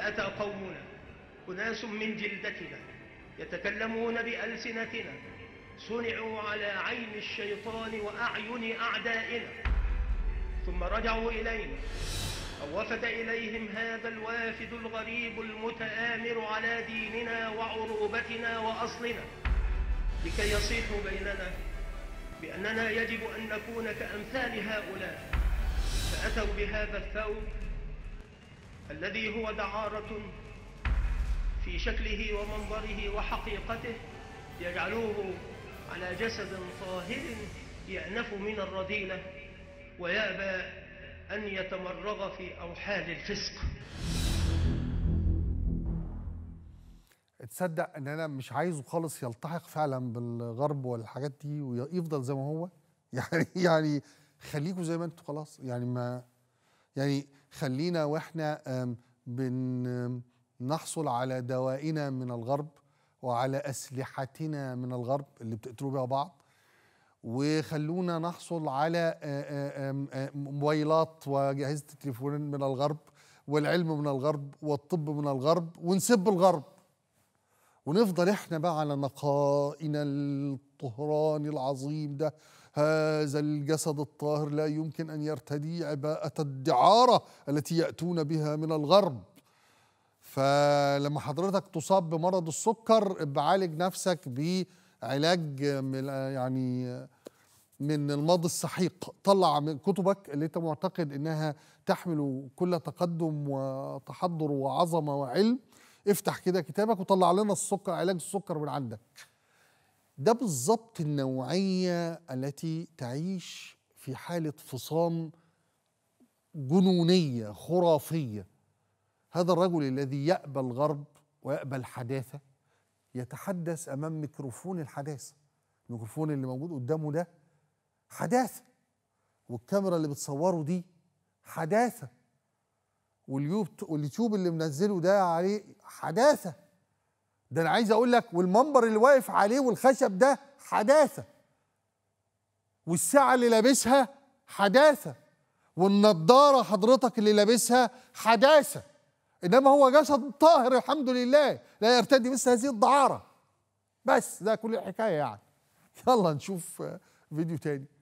فأتى قومنا أناس من جلدتنا يتكلمون بألسنتنا، صنعوا على عين الشيطان وأعين أعدائنا، ثم رجعوا إلينا أو وفد إليهم هذا الوافد الغريب المتآمر على ديننا وعروبتنا وأصلنا، لكي يصيحوا بيننا بأننا يجب أن نكون كأمثال هؤلاء. فأتوا بهذا الثوب الذي هو دعارة في شكله ومنظره وحقيقته، يجعلوه على جسد طاهر يأنف من الرذيلة ويأبى أن يتمرغ في أوحال الفسق. تصدق ان انا مش عايزه خالص يلتحق فعلا بالغرب والحاجات دي ويفضل زي ما هو؟ يعني خليكوا زي ما انتوا خلاص، يعني ما يعني خلينا واحنا بنحصل على دوائنا من الغرب وعلى اسلحتنا من الغرب اللي بتقتلوا بيها بعض، وخلونا نحصل على موبايلات واجهزه التليفون من الغرب والعلم من الغرب والطب من الغرب، ونسب الغرب ونفضل احنا بقى على نقائنا الطهران العظيم ده. هذا الجسد الطاهر لا يمكن ان يرتدي عباءة الدعارة التي يأتون بها من الغرب. فلما حضرتك تصاب بمرض السكر بعالج نفسك بعلاج من الماضي السحيق، طلع من كتبك اللي انت معتقد انها تحمل كل تقدم وتحضر وعظمة وعلم، افتح كده كتابك وطلع لنا السكر، علاج السكر من عندك. ده بالظبط النوعية التي تعيش في حالة فصام جنونية خرافية. هذا الرجل الذي يأبى الغرب ويأبى الحداثة يتحدث أمام ميكروفون الحداثة. الميكروفون اللي موجود قدامه ده حداثة، والكاميرا اللي بتصوره دي حداثة، واليوتيوب اللي منزله ده عليه حداثة. ده أنا عايز أقول لك، والمنبر اللي واقف عليه والخشب ده حداثة، والساعة اللي لابسها حداثة، والنضارة حضرتك اللي لابسها حداثة. إنما هو جسد طاهر الحمد لله لا يرتدي مثل هذه الدعارة. بس ده كل الحكاية يعني. يلا نشوف فيديو تاني.